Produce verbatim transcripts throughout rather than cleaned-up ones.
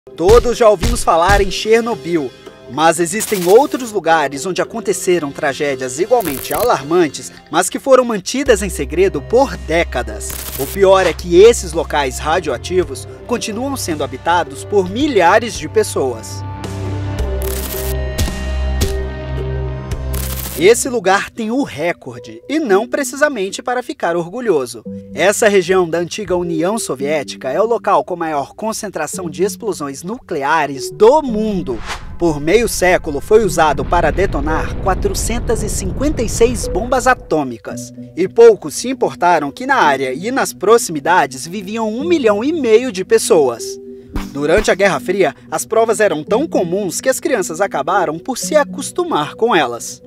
Todos já ouvimos falar em Chernobyl, mas existem outros lugares onde aconteceram tragédias igualmente alarmantes, mas que foram mantidas em segredo por décadas. O pior é que esses locais radioativos continuam sendo habitados por milhares de pessoas. Esse lugar tem o recorde, e não precisamente para ficar orgulhoso. Essa região da antiga União Soviética é o local com maior concentração de explosões nucleares do mundo. Por meio século foi usado para detonar quatrocentas e cinquenta e seis bombas atômicas. E poucos se importaram que na área e nas proximidades viviam um milhão e meio de pessoas. Durante a Guerra Fria, as provas eram tão comuns que as crianças acabaram por se acostumar com elas.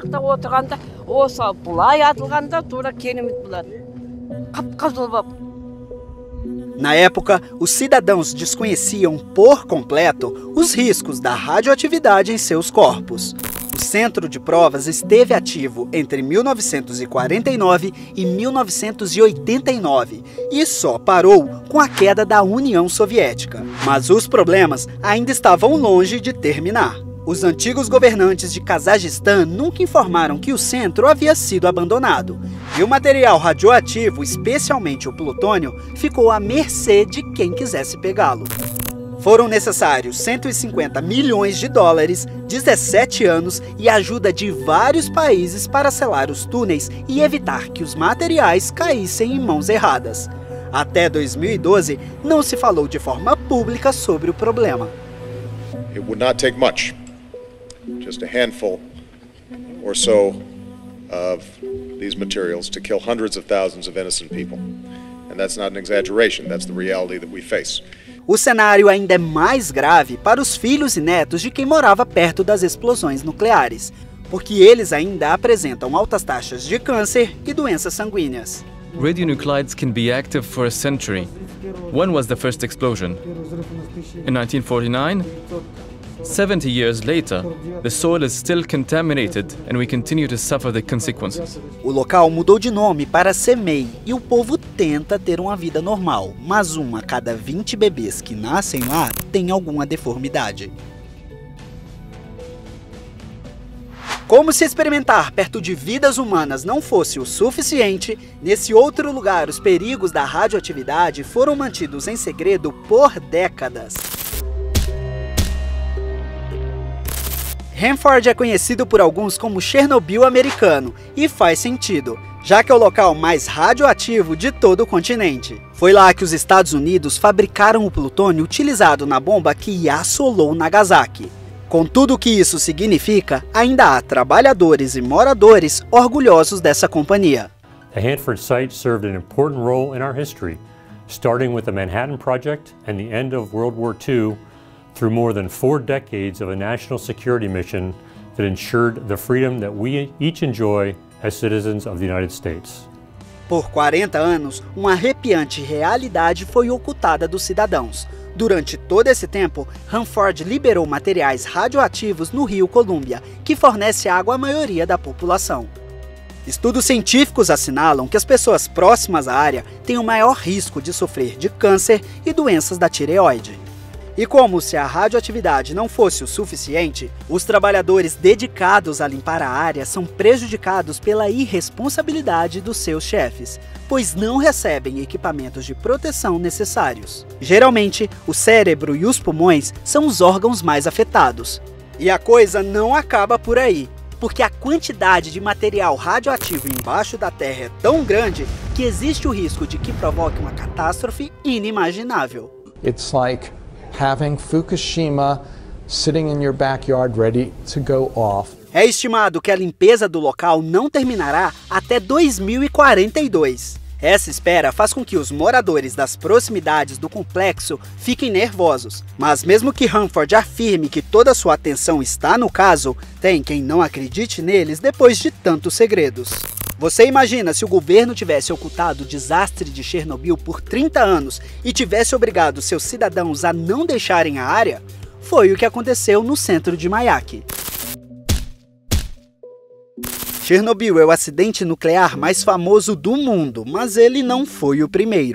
Na época, os cidadãos desconheciam por completo os riscos da radioatividade em seus corpos. O centro de provas esteve ativo entre mil novecentos e quarenta e nove e mil novecentos e oitenta e nove e só parou com a queda da União Soviética. Mas os problemas ainda estavam longe de terminar. Os antigos governantes de Cazaquistão nunca informaram que o centro havia sido abandonado, e o material radioativo, especialmente o plutônio, ficou à mercê de quem quisesse pegá-lo. Foram necessários cento e cinquenta milhões de dólares, dezessete anos e ajuda de vários países para selar os túneis e evitar que os materiais caíssem em mãos erradas. Até dois mil e doze, não se falou de forma pública sobre o problema. It would not take much, just a handful or so of these materials to kill hundreds of thousands of innocent people. And that's not an exaggeration, that's the reality that we face. O cenário ainda é mais grave para os filhos e netos de quem morava perto das explosões nucleares, porque eles ainda apresentam altas taxas de câncer e doenças sanguíneas. Radionuclides can be active for a century. When was the first explosion? In nineteen forty-nine? seventy years later, the soil is still contaminated and we continue to suffer the consequences. O local mudou de nome para Semei e o povo tenta ter uma vida normal, mas um a cada vinte bebês que nascem lá tem alguma deformidade. Como se experimentar perto de vidas humanas não fosse o suficiente, nesse outro lugar os perigos da radioatividade foram mantidos em segredo por décadas. Hanford é conhecido por alguns como Chernobyl americano, e faz sentido, já que é o local mais radioativo de todo o continente. Foi lá que os Estados Unidos fabricaram o plutônio utilizado na bomba que assolou Nagasaki. Com tudo o que isso significa, ainda há trabalhadores e moradores orgulhosos dessa companhia. The Hanford site served an important role in our history, starting with the Manhattan Project and the end of World War Two, through more than four decades of a national security mission that ensured the freedom that we each enjoy as citizens of the United States. Por quarenta anos, uma arrepiante realidade foi ocultada dos cidadãos. Durante todo esse tempo, Hanford liberou materiais radioativos no rio Columbia, que fornece água à maioria da população. Estudos científicos assinalam que as pessoas próximas à área têm o maior risco de sofrer de câncer e doenças da tireoide. E como se a radioatividade não fosse o suficiente, os trabalhadores dedicados a limpar a área são prejudicados pela irresponsabilidade dos seus chefes, pois não recebem equipamentos de proteção necessários. Geralmente, o cérebro e os pulmões são os órgãos mais afetados. E a coisa não acaba por aí, porque a quantidade de material radioativo embaixo da Terra é tão grande que existe o risco de que provoque uma catástrofe inimaginável. It's like having Fukushima sitting in your backyard ready to go off. É estimado que a limpeza do local não terminará até dois mil e quarenta e dois. Essa espera faz com que os moradores das proximidades do complexo fiquem nervosos. Mas mesmo que Hanford afirme que toda sua atenção está no caso, tem quem não acredite neles depois de tantos segredos. Você imagina se o governo tivesse ocultado o desastre de Chernobyl por trinta anos e tivesse obrigado seus cidadãos a não deixarem a área? Foi o que aconteceu no centro de Mayak. Chernobyl é o acidente nuclear mais famoso do mundo, mas ele não foi o primeiro.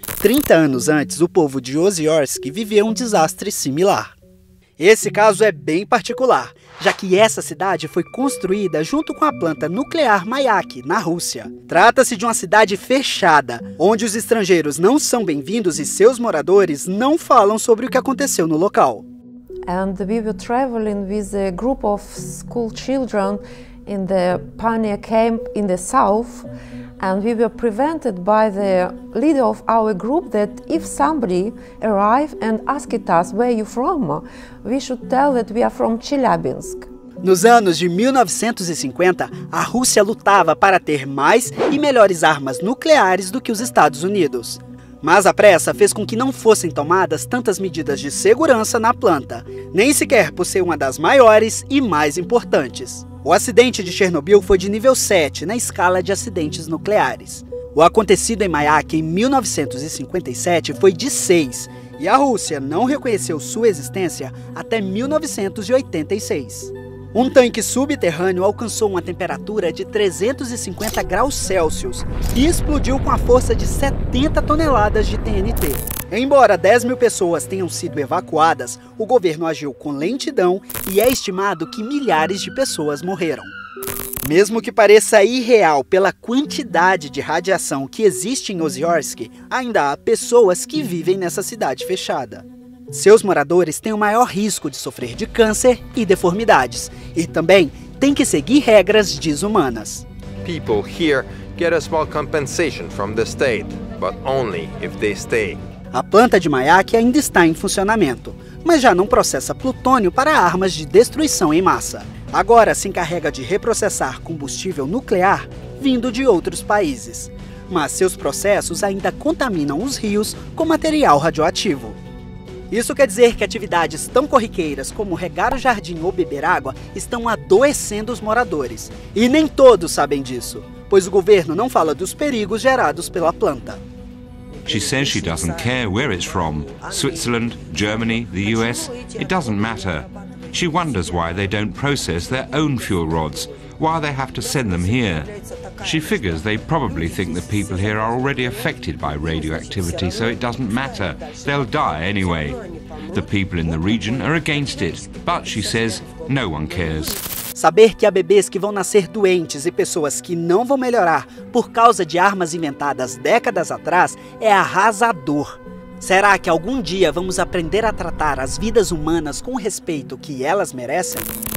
trinta anos antes, o povo de Oziorsk viveu um desastre similar. Esse caso é bem particular, já que essa cidade foi construída junto com a planta nuclear Mayak, na Rússia. Trata-se de uma cidade fechada, onde os estrangeiros não são bem-vindos e seus moradores não falam sobre o que aconteceu no local. And we were traveling with a group of school children in the pioneer camp in the south, and we were prevented by the leader of our group that if somebody arrived and asked us where you from, we should tell that we are from Chelyabinsk. Nos anos de mil novecentos e cinquenta, a Rússia lutava para ter mais e melhores armas nucleares do que os Estados Unidos. Mas a pressa fez com que não fossem tomadas tantas medidas de segurança na planta, nem sequer por ser uma das maiores e mais importantes. O acidente de Chernobyl foi de nível sete na escala de acidentes nucleares. O acontecido em Mayak em mil novecentos e cinquenta e sete foi de seis, e a Rússia não reconheceu sua existência até mil novecentos e oitenta e seis. Um tanque subterrâneo alcançou uma temperatura de trezentos e cinquenta graus Celsius e explodiu com a força de setenta toneladas de T N T. Embora dez mil pessoas tenham sido evacuadas, o governo agiu com lentidão e é estimado que milhares de pessoas morreram. Mesmo que pareça irreal pela quantidade de radiação que existe em Oziorsk, ainda há pessoas que vivem nessa cidade fechada. Seus moradores têm o maior risco de sofrer de câncer e deformidades, e também têm que seguir regras desumanas. People here get a small compensation from the state, but only if they stay. A planta de Mayak ainda está em funcionamento, mas já não processa plutônio para armas de destruição em massa. Agora se encarrega de reprocessar combustível nuclear vindo de outros países. Mas seus processos ainda contaminam os rios com material radioativo. Isso quer dizer que atividades tão corriqueiras como regar o jardim ou beber água estão adoecendo os moradores. E nem todos sabem disso, pois o governo não fala dos perigos gerados pela planta. She says she doesn't care where it's from, Switzerland, Germany, the U S, it doesn't matter. She wonders why they don't process their own fuel rods, why they have to send them here. She figures they probably think the people here are already affected by radioactivity, so it doesn't matter. They'll die anyway. The people in the region are against it, but she says no one cares. Saber que há bebês que vão nascer doentes e pessoas que não vão melhorar por causa de armas inventadas décadas atrás é arrasador. Será que algum dia vamos aprender a tratar as vidas humanas com o respeito que elas merecem?